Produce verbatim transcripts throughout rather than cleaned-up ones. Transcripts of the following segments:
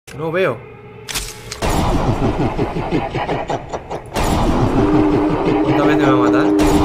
No veo. ¿Cuántas veces me va a matar?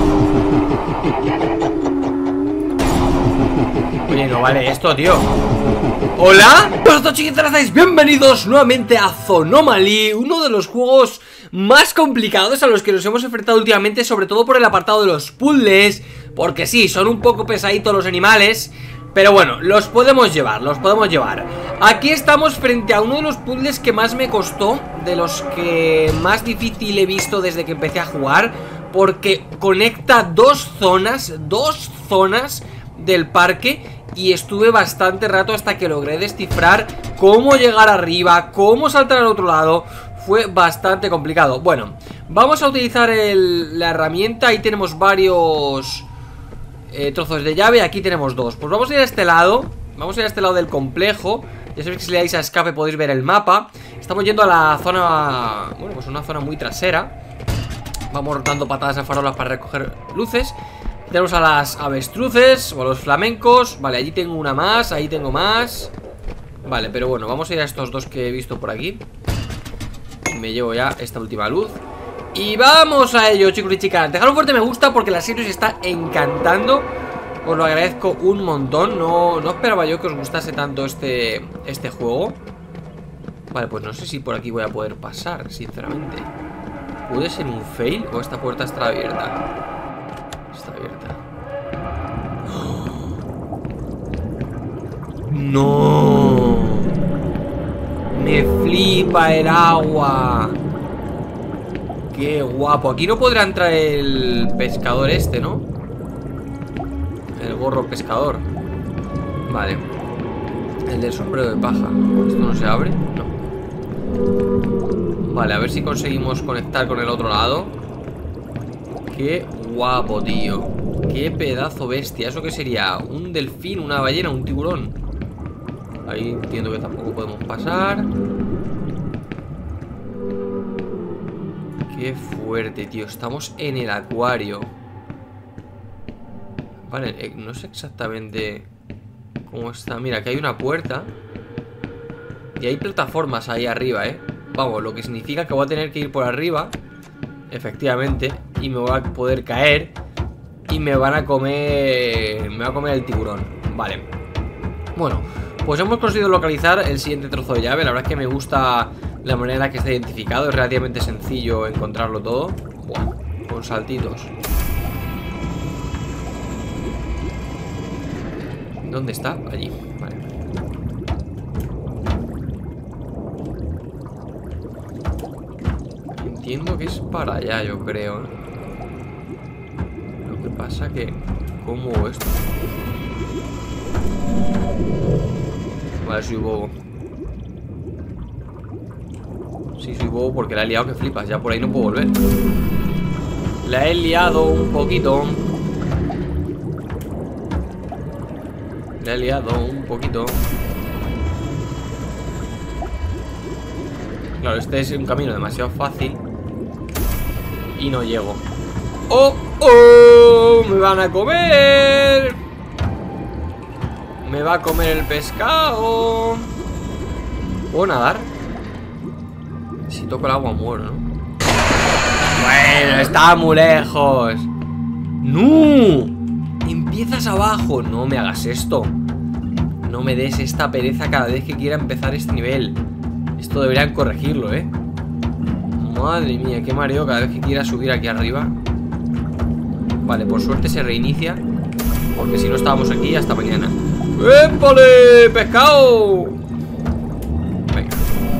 Oye, no vale esto, tío. ¡Hola! ¡Hola, chiquitas! ¿Estáis? Bienvenidos nuevamente a Zonomaly, uno de los juegos más complicados a los que nos hemos enfrentado últimamente, sobre todo por el apartado de los puzzles, porque sí, son un poco pesaditos los animales, pero bueno, los podemos llevar, los podemos llevar. Aquí estamos frente a uno de los puzzles que más me costó, de los que más difícil he visto desde que empecé a jugar, porque conecta dos zonas, dos zonas del parque, y estuve bastante rato hasta que logré descifrar cómo llegar arriba, cómo saltar al otro lado. Fue bastante complicado. Bueno, vamos a utilizar el, la herramienta. Ahí tenemos varios eh, trozos de llave. Aquí tenemos dos. Pues vamos a ir a este lado. Vamos a ir a este lado del complejo. Ya sabéis que si le dais a escape podéis ver el mapa. Estamos yendo a la zona, bueno, pues una zona muy trasera. Vamos dando patadas a farolas para recoger luces. Tenemos a las avestruces o a los flamencos. Vale, allí tengo una más, ahí tengo más. Vale, pero bueno, vamos a ir a estos dos que he visto por aquí. Me llevo ya esta última luz. Y vamos a ello, chicos y chicas. Dejad un fuerte me gusta porque la serie os está encantando. Os lo agradezco un montón. No, no esperaba yo que os gustase tanto este, este juego. Vale, pues no sé si por aquí voy a poder pasar, sinceramente. ¿Puede ser un fail o esta puerta está abierta? Está abierta. ¡No! Me flipa el agua. Qué guapo. Aquí no podrá entrar el pescador este, ¿no? El gorro pescador. Vale. El del sombrero de paja. ¿Esto no se abre? No. Vale, a ver si conseguimos conectar con el otro lado. Qué guapo, tío. Qué pedazo bestia. ¿Eso qué sería? ¿Un delfín? ¿Una ballena? ¿Un tiburón? Ahí entiendo que tampoco podemos pasar. Qué fuerte, tío. Estamos en el acuario. Vale, eh, no sé exactamente cómo está. Mira, que hay una puerta y hay plataformas ahí arriba, eh. Vamos, lo que significa que voy a tener que ir por arriba, efectivamente, y me voy a poder caer y me van a comer. Me va a comer el tiburón. Vale. Bueno, pues hemos conseguido localizar el siguiente trozo de llave. La verdad es que me gusta la manera en la que está identificado. Es relativamente sencillo encontrarlo todo. Buah, con saltitos. ¿Dónde está? Allí. Vale. Entiendo que es para allá, yo creo, ¿eh? Lo que pasa que... ¿Cómo esto? Vale, soy bobo. Sí, soy bobo porque la he liado que flipas. Ya por ahí no puedo volver. La he liado un poquito. La he liado un poquito. Claro, este es un camino demasiado fácil y no llego. ¡Oh, oh! ¡Me van a comer! Me va a comer el pescado. ¿Puedo nadar? Si toco el agua muero, ¿no? Bueno, está muy lejos. ¡No! Empiezas abajo. No me hagas esto. No me des esta pereza cada vez que quiera empezar este nivel. Esto deberían corregirlo, ¿eh? Madre mía, qué mareo cada vez que quiera subir aquí arriba. Vale, por suerte se reinicia, porque si no estábamos aquí hasta mañana. ¡Épale! ¡Pescado! Venga.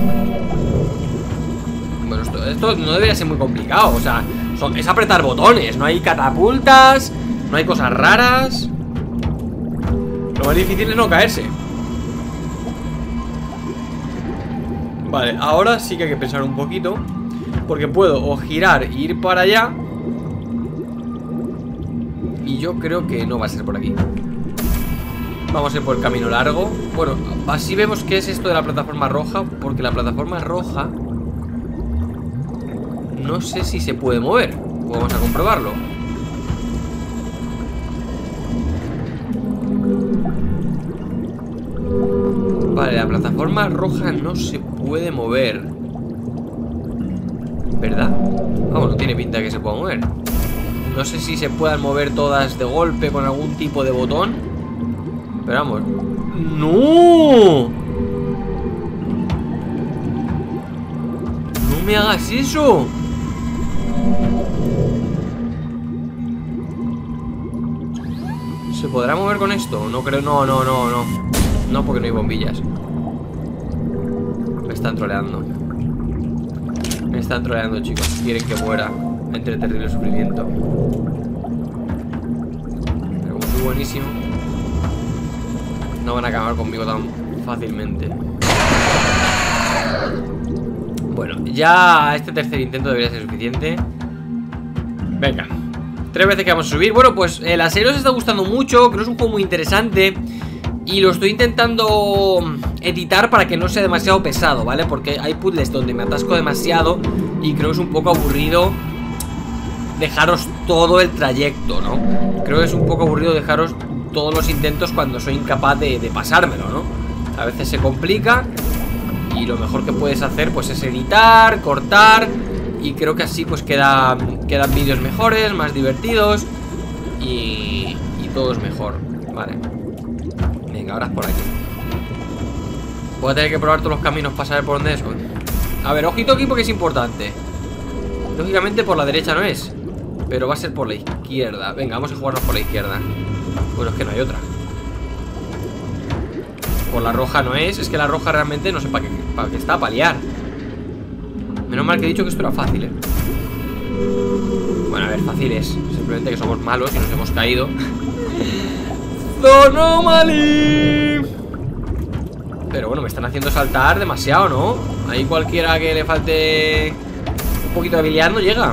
Bueno, esto, esto no debería ser muy complicado. O sea, son, es apretar botones. No hay catapultas, no hay cosas raras. Lo más difícil es no caerse. Vale, ahora sí que hay que pensar un poquito, porque puedo o girar e ir para allá, y yo creo que no va a ser por aquí. Vamos a ir por el camino largo. Bueno, así vemos qué es esto de la plataforma roja, porque la plataforma roja no sé si se puede mover. Vamos a comprobarlo. Vale, la la plataforma roja no se puede mover, ¿verdad? Vamos, no tiene pinta de que se pueda mover. No sé si se puedan mover todas de golpe con algún tipo de botón. Pero vamos. ¡No! ¡No me hagas eso! ¿Se podrá mover con esto? No creo, no, no, no, no. No, porque no hay bombillas. Me están troleando. Me están troleando, chicos. Quieren que muera entre terrible sufrimiento. Pero como soy buenísimo, no van a acabar conmigo tan fácilmente. Bueno, ya este tercer intento debería ser suficiente. Venga, tres veces que vamos a subir. Bueno, pues el Asero os está gustando mucho. Creo que es un juego muy interesante y lo estoy intentando editar para que no sea demasiado pesado, ¿vale? Porque hay puzzles donde me atasco demasiado y creo que es un poco aburrido dejaros todo el trayecto, ¿no? Creo que es un poco aburrido dejaros todos los intentos cuando soy incapaz de, de pasármelo, ¿no? A veces se complica y lo mejor que puedes hacer pues es editar, cortar, y creo que así pues queda, quedan vídeos mejores, más divertidos y, y todo es mejor. Vale. Venga, ahora es por aquí. Voy a tener que probar todos los caminos para saber por dónde es. A ver, ojito aquí porque es importante. Lógicamente por la derecha no es, pero va a ser por la izquierda. Venga, vamos a jugarnos por la izquierda. Bueno, es que no hay otra. Por la roja no es. Es que la roja realmente no sé para qué, para qué está, para liar. Menos mal que he dicho que esto era fácil, ¿eh? Bueno, a ver, fácil es. Simplemente que somos malos y nos hemos caído. ¡Zonomali! Pero bueno, me están haciendo saltar demasiado, ¿no? Ahí cualquiera que le falte un poquito de habilidad no llega.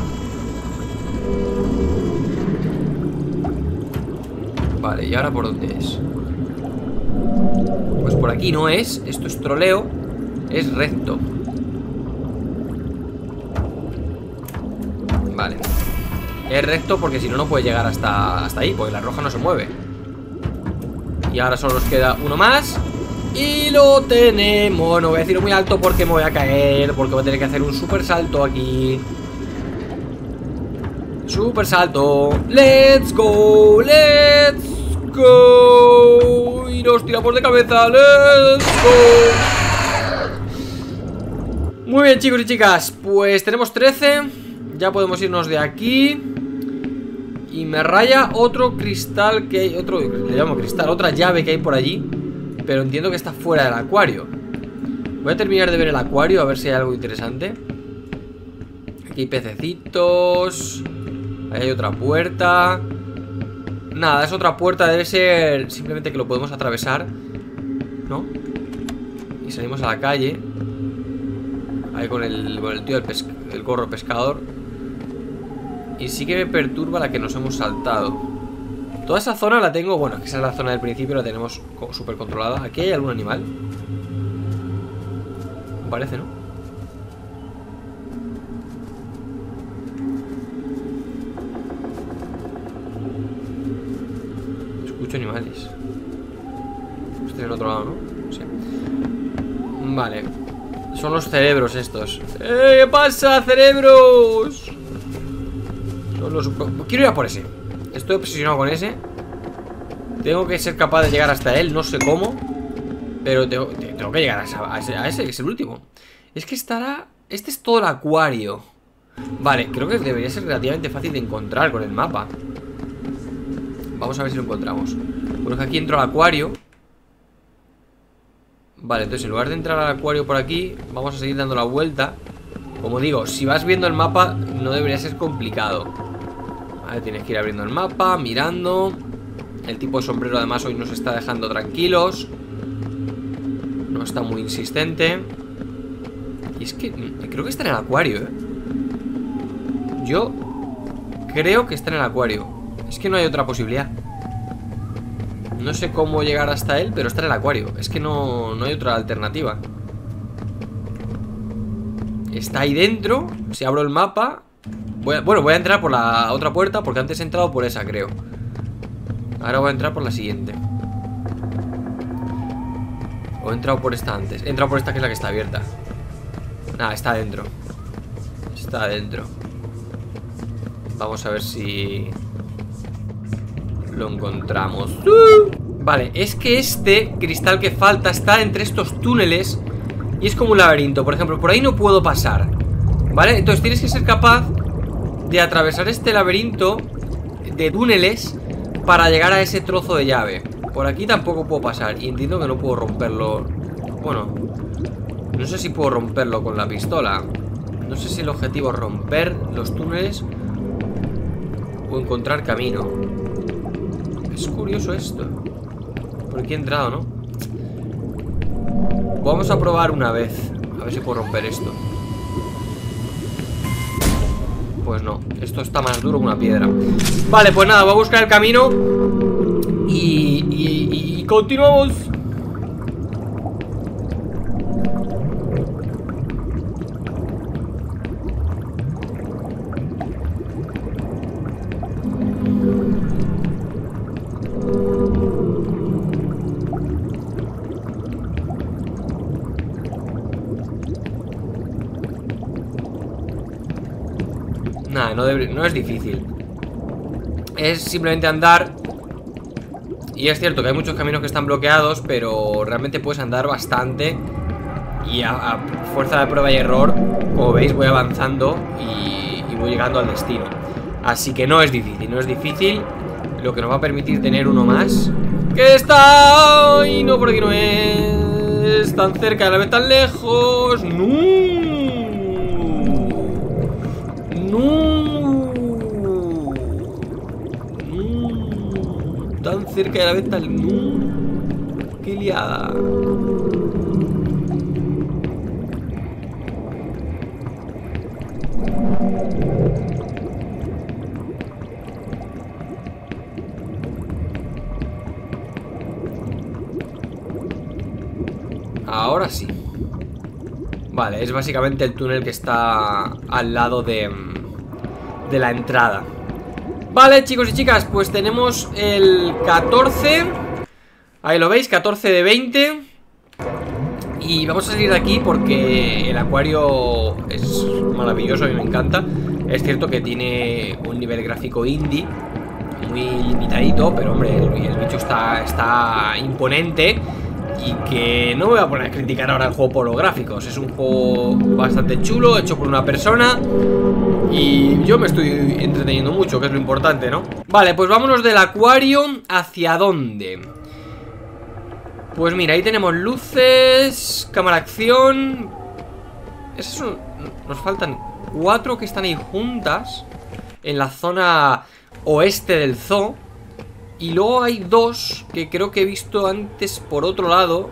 Vale, ¿y ahora por dónde es? Pues por aquí no es. Esto es troleo. Es recto. Vale. Es recto porque si no, no puede llegar hasta, hasta ahí, porque la roja no se mueve. Y ahora solo nos queda uno más y lo tenemos. No voy a decirlo muy alto porque me voy a caer, porque voy a tener que hacer un super salto aquí. Super salto. Let's go, let's go. Y nos tiramos de cabeza. Let's go. Muy bien, chicos y chicas, pues tenemos trece. Ya podemos irnos de aquí. Y me raya otro cristal que hay. Otro, le llamo cristal, otra llave que hay por allí. Pero entiendo que está fuera del acuario. Voy a terminar de ver el acuario, a ver si hay algo interesante. Aquí hay pececitos. Ahí hay otra puerta. Nada, es otra puerta. Debe ser simplemente que lo podemos atravesar, ¿no? Y salimos a la calle. Ahí con el, con el tío del pesca, el gorro pescador. Y sí que me perturba la que nos hemos saltado. Toda esa zona la tengo, bueno, esa es la zona del principio, la tenemos súper controlada. ¿Aquí hay algún animal? Me parece, ¿no? Escucho animales. Estoy en otro lado, ¿no? Sí. Vale. Son los cerebros estos. ¡Eh! ¿Qué pasa, cerebros? Son los... Quiero ir a por ese. Estoy obsesionado con ese. Tengo que ser capaz de llegar hasta él. No sé cómo, pero tengo, tengo que llegar a, esa, a, ese, a ese, que es el último. Es que estará... Este es todo el acuario. Vale, creo que debería ser relativamente fácil de encontrar con el mapa. Vamos a ver si lo encontramos. Porque aquí entro al acuario. Vale, entonces en lugar de entrar al acuario por aquí, vamos a seguir dando la vuelta. Como digo, si vas viendo el mapa, no debería ser complicado. Vale, tienes que ir abriendo el mapa, mirando. El tipo de sombrero además hoy nos está dejando tranquilos. No está muy insistente. Y es que creo que está en el acuario, ¿eh? Yo creo que está en el acuario. Es que no hay otra posibilidad. No sé cómo llegar hasta él, pero está en el acuario. Es que no, no hay otra alternativa. Está ahí dentro. Si abro el mapa voy a, bueno, voy a entrar por la otra puerta, porque antes he entrado por esa, creo. Ahora voy a entrar por la siguiente. O he entrado por esta antes. He entrado por esta que es la que está abierta. Nada, está adentro. Está adentro. Vamos a ver si lo encontramos. ¡Uh! Vale, es que este cristal que falta está entre estos túneles y es como un laberinto. Por ejemplo, por ahí no puedo pasar, ¿vale? Entonces tienes que ser capaz de atravesar este laberinto de túneles para llegar a ese trozo de llave. Por aquí tampoco puedo pasar y entiendo que no puedo romperlo. Bueno, no sé si puedo romperlo con la pistola. No sé si el objetivo es romper los túneles o encontrar camino. Es curioso esto. Por aquí he entrado, ¿no? Vamos a probar una vez. A ver si puedo romper esto. Pues no, esto está más duro que una piedra. Vale, pues nada, voy a buscar el camino Y, y, y continuamos. Nada, no, debe, no es difícil. Es simplemente andar. Y es cierto que hay muchos caminos que están bloqueados, pero realmente puedes andar bastante. Y a, a fuerza de prueba y error, como veis, voy avanzando y, y voy llegando al destino. Así que no es difícil, no es difícil. Lo que nos va a permitir tener uno más. ¡Que está! Y no, por aquí no es. Tan cerca, a la vez tan lejos. ¡No! No, no, tan cerca de la venta. No, qué liada. Ahora sí. Vale, es básicamente el túnel que está al lado de, de la entrada. Vale, chicos y chicas, pues tenemos el catorce. Ahí lo veis, catorce de veinte. Y vamos a salir de aquí porque el acuario es maravilloso, a mí me encanta. Es cierto que tiene un nivel gráfico indie muy limitadito, pero hombre, el, el bicho está, está imponente. Y que no me voy a poner a criticar ahora el juego por los gráficos. Es un juego bastante chulo, hecho por una persona. Y yo me estoy entreteniendo mucho, que es lo importante, ¿no? Vale, pues vámonos del acuario. ¿Hacia dónde? Pues mira, ahí tenemos luces, cámara acción. Esas son... Nos faltan cuatro que están ahí juntas en la zona oeste del zoo. Y luego hay dos que creo que he visto antes por otro lado.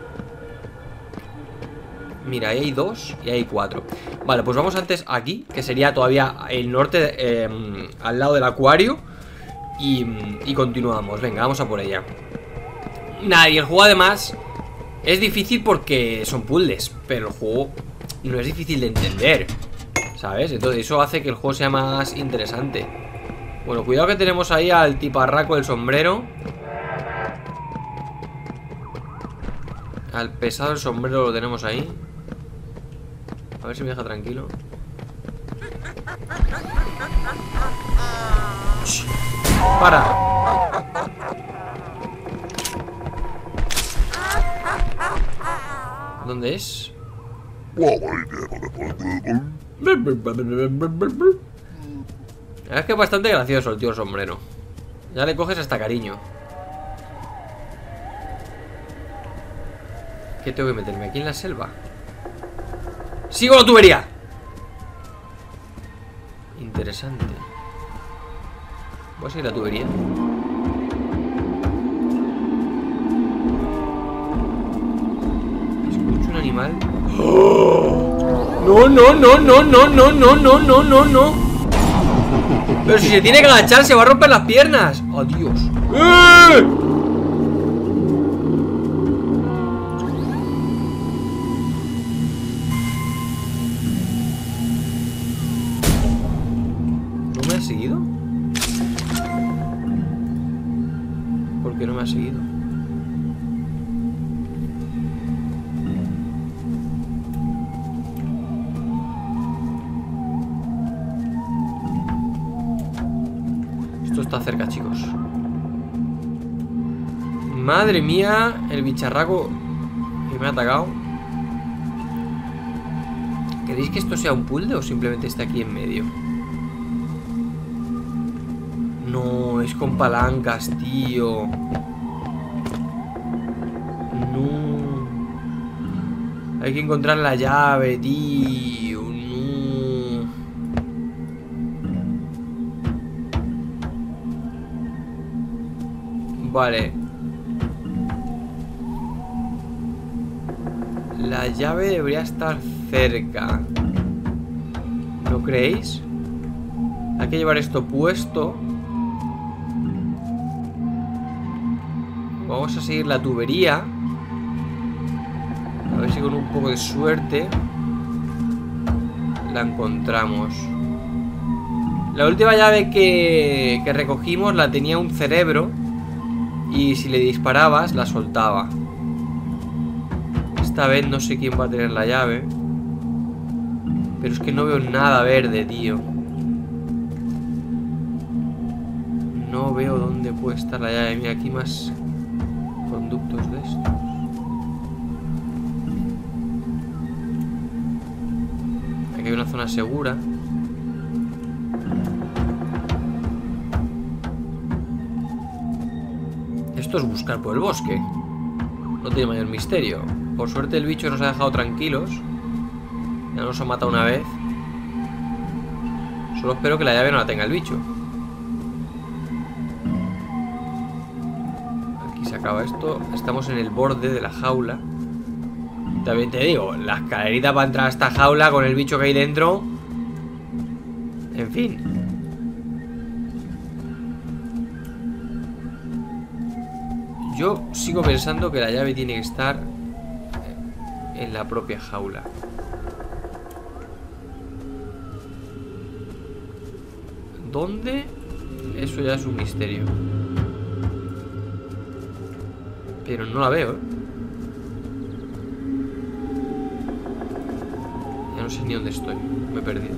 Mira, ahí hay dos y hay cuatro. Vale, pues vamos antes aquí, que sería todavía el norte, eh, al lado del acuario. Y, y continuamos, venga, vamos a por ella. Nada, y el juego además es difícil porque son puzzles, pero el juego no es difícil de entender, ¿sabes? Entonces eso hace que el juego sea más interesante. Bueno, cuidado que tenemos ahí al tiparraco del sombrero. Al pesado del sombrero lo tenemos ahí. A ver si me deja tranquilo. Shh. ¡Para! ¿Dónde es? Es que es bastante gracioso el tío sombrero. Ya le coges hasta cariño. ¿Qué tengo que meterme aquí en la selva? ¡Sigo la tubería! Interesante. Voy a seguir la tubería. Escucho un animal. No, no, no, no, no, no, no, no, no, no, no. Pero si se tiene que agachar, se va a romper las piernas. ¡Adiós! ¡Eh! ¿No me ha seguido? ¿Por qué no me ha seguido? está cerca, chicos. Madre mía, el bicharraco que me ha atacado. ¿Queréis que esto sea un puzzle o simplemente está aquí en medio? No, es con palancas, tío. No. Hay que encontrar la llave, tío. No. Vale. La llave debería estar cerca. ¿No creéis? Hay que llevar esto puesto. Vamos a seguir la tubería. A ver si con un poco de suerte la encontramos. La última llave que, que recogimos la tenía un cerebro. Y si le disparabas la soltaba. Esta vez no sé quién va a tener la llave. Pero es que no veo nada verde, tío. No veo dónde puede estar la llave. Mira, aquí más conductos de estos. Aquí hay una zona segura. Esto es buscar por el bosque. No tiene mayor misterio. Por suerte el bicho nos ha dejado tranquilos. Ya nos ha matado una vez. Solo espero que la llave no la tenga el bicho. Aquí se acaba esto. Estamos en el borde de la jaula. También te digo, la escalerita para entrar a esta jaula con el bicho que hay dentro. En fin. Yo sigo pensando que la llave tiene que estar en la propia jaula. ¿Dónde? Eso ya es un misterio. Pero no la veo, ¿eh? Ya no sé ni dónde estoy. Me he perdido.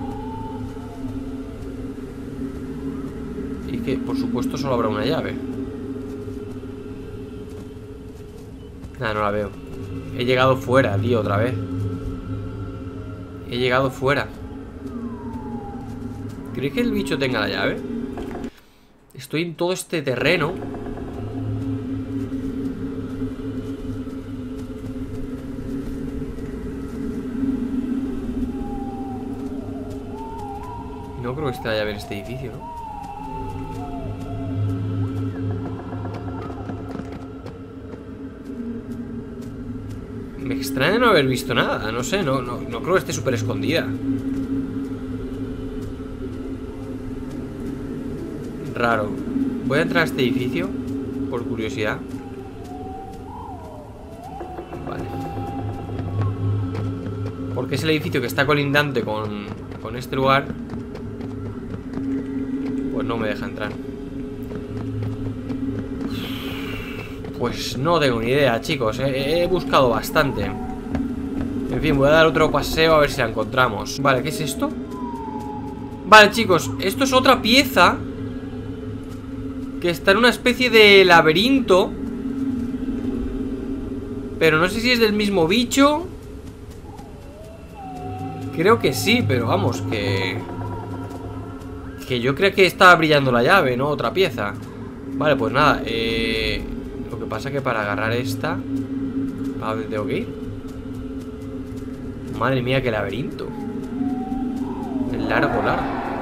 Y que, por supuesto, solo habrá una llave. Nada, no la veo. He llegado fuera, tío, otra vez. He llegado fuera. ¿Crees que el bicho tenga la llave? Estoy en todo este terreno. No creo que esté la llave en este edificio, ¿no? Me extraña no haber visto nada. No sé, no, no, no creo que esté súper escondida. Raro. Voy a entrar a este edificio por curiosidad. Vale. Porque es el edificio que está colindante con, con este lugar. Pues no me deja entrar. Pues no tengo ni idea, chicos. He, he buscado bastante. En fin, voy a dar otro paseo a ver si la encontramos. Vale, ¿qué es esto? Vale, chicos, esto es otra pieza que está en una especie de laberinto. Pero no sé si es del mismo bicho. Creo que sí, pero vamos, que... Que yo creo que estaba brillando la llave, ¿no? Otra pieza. Vale, pues nada, eh... Lo que pasa es que para agarrar esta... ¿A dónde tengo que ir? Madre mía, qué laberinto. El largo, largo.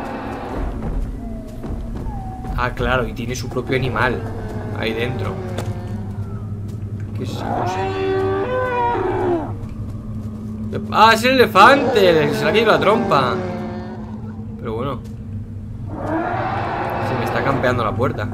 Ah, claro, y tiene su propio animal ahí dentro. ¿Qué es esa cosa? ¡Ah, es el elefante! Se le ha caído la trompa. Pero bueno, se me está campeando la puerta.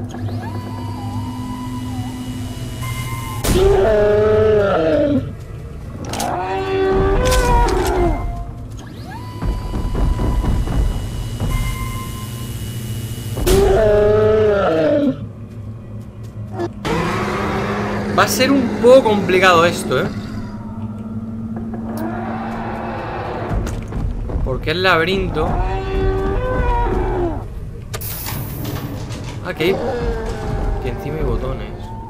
Va a ser un poco complicado esto, ¿eh? Porque el laberinto... Ah, que hay... que encima hay botones.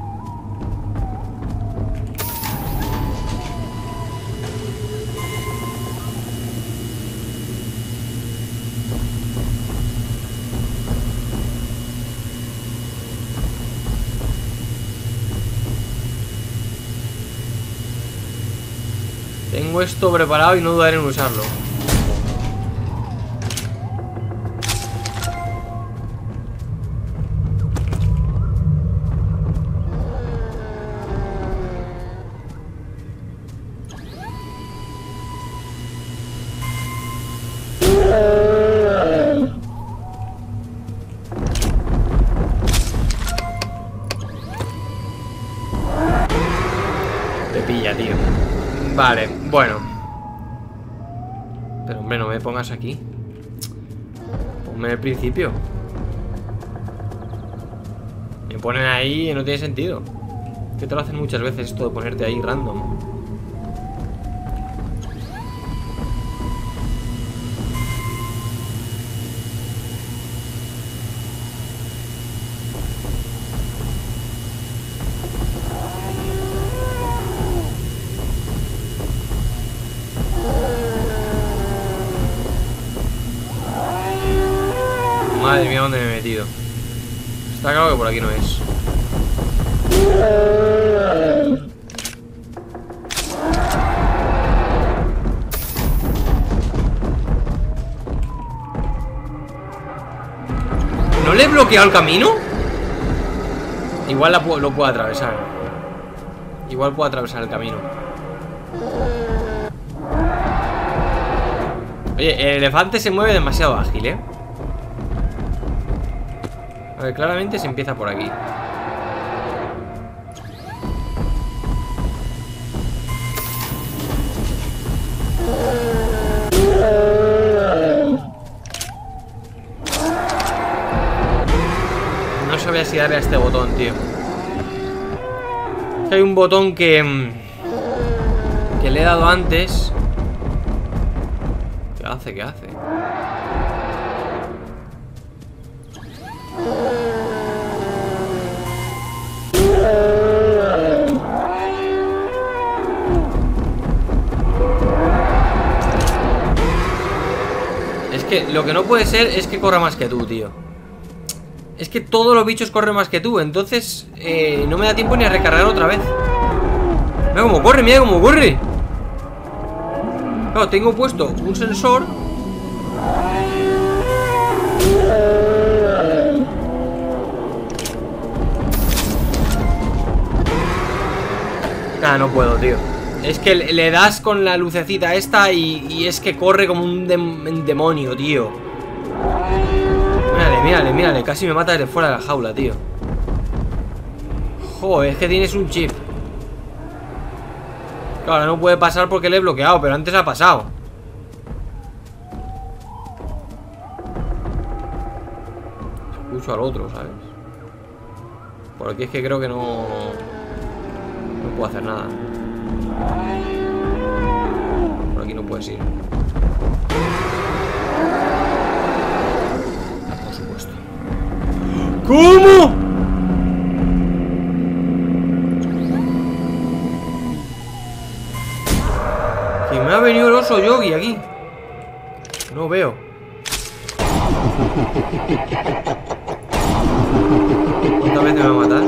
Tengo esto preparado y no dudaré en usarlo. Te pilla, tío. Vale, bueno. Pero hombre, no me pongas aquí. Ponme en el principio. Me ponen ahí y no tiene sentido. Que te lo hacen muchas veces esto de ponerte ahí random. Madre mía, ¿dónde me he metido? Está claro que por aquí no es. ¿No le he bloqueado el camino? Igual la pu- lo puedo atravesar. Igual puedo atravesar el camino. Oye, el elefante se mueve demasiado ágil, ¿eh? A ver, claramente se empieza por aquí. No sabía si darle a este botón, tío. Hay un botón que... que le he dado antes. ¿Qué hace? ¿Qué hace? Es que lo que no puede ser es que corra más que tú, tío. Es que todos los bichos corren más que tú. Entonces eh, no me da tiempo ni a recargar otra vez. Mira cómo corre, mira cómo corre. Claro, tengo puesto un sensor. Ah, no puedo, tío. Es que le das con la lucecita esta y, y es que corre como un dem demonio, tío. Mírale, mírale, mírale. Casi me mata desde fuera de la jaula, tío. Joder, es que tienes un chip. Claro, no puede pasar porque le he bloqueado, pero antes ha pasado. Escucho al otro, ¿sabes? Por aquí es que creo que no... no puedo hacer nada. Por aquí no puedes ir. Por supuesto. ¿Cómo? Que me ha venido el oso yogi aquí. No veo. ¿Cuántas veces me va a matar?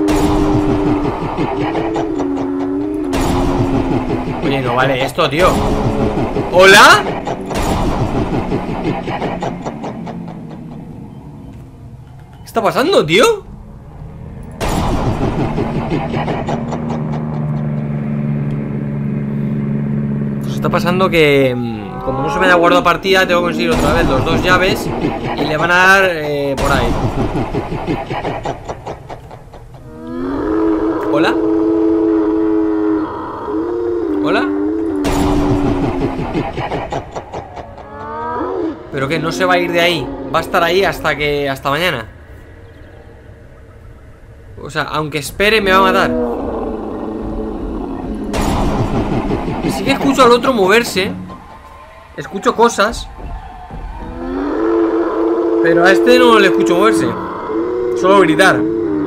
Oye, no vale esto, tío. ¿Hola? ¿Qué está pasando, tío? Pues está pasando que... como no se me haya guardado partida, tengo que conseguir otra vez los dos llaves. Y le van a dar eh, por ahí. ¿Hola? ¿Hola? ¿Pero qué? ¿No se va a ir de ahí? ¿Va a estar ahí hasta que... hasta mañana? O sea, aunque espere me va a matar. Y sí que escucho al otro moverse. Escucho cosas. Pero a este no le escucho moverse. Solo gritar.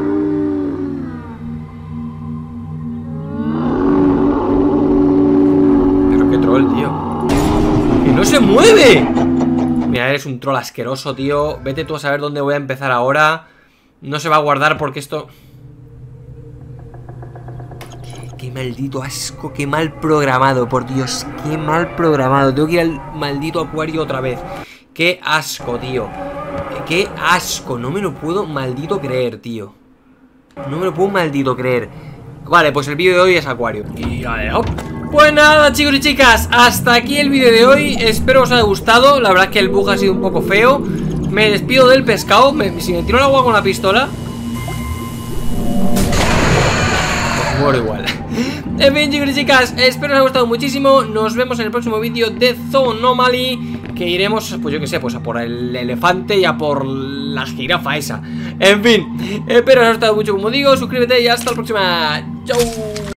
Pero qué troll, tío. ¡Que no se mueve! Mira, eres un troll asqueroso, tío. Vete tú a saber dónde voy a empezar ahora. No se va a guardar porque esto... Qué, qué maldito asco, qué mal programado, por Dios. Qué mal programado. Tengo que ir al maldito acuario otra vez. Qué asco, tío. Qué asco, no me lo puedo maldito creer, tío. No me lo puedo maldito creer. Vale, pues el vídeo de hoy es acuario. Y vale, hop. Pues nada, chicos y chicas, hasta aquí el vídeo de hoy. Espero os haya gustado. La verdad es que el bug ha sido un poco feo. Me despido del pescado. me, Si me tiro el agua con la pistola, pues muero igual. En fin, chicos y chicas, espero os haya gustado muchísimo. Nos vemos en el próximo vídeo de Zoonomaly, que iremos, pues yo que sé, pues a por el elefante y a por la jirafa esa. En fin, espero os haya gustado mucho, como digo. Suscríbete y hasta la próxima. Chau.